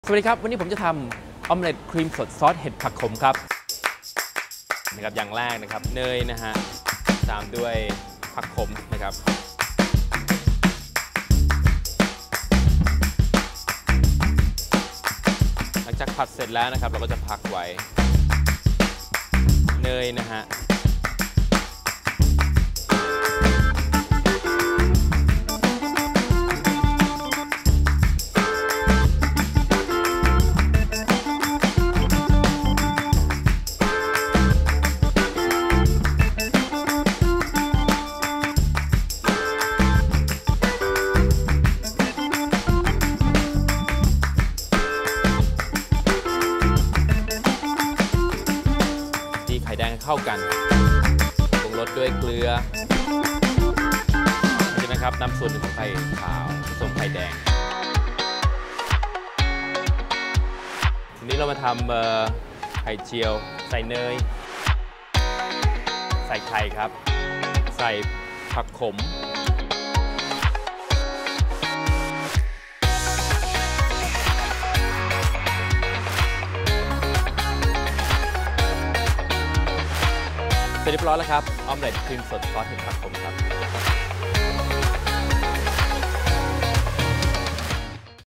สวัสดีครับวันนี้ผมจะทำออมเล็ตครีมสดซอสเห็ดผักขมครับนะครับอย่างแรกนะครับเนยนะฮะตามด้วยผักขมนะครับหลังจากผัดเสร็จแล้วนะครับเราก็จะพักไว้เนยนะฮะไข่แดงเข้ากันปรุงรสด้วยเกลือใช่ไหมครับนำส่วนหนึ่งของไข่ขาวผสมไข่แดงทีนี้เรามาทำไข่เจียวใส่เนยใส่ไข่ครับใส่ผักขมเสร็จเรียบร้อยแล้วครับออมเล็ตครีมสดซอสเห็ดผักขมครับ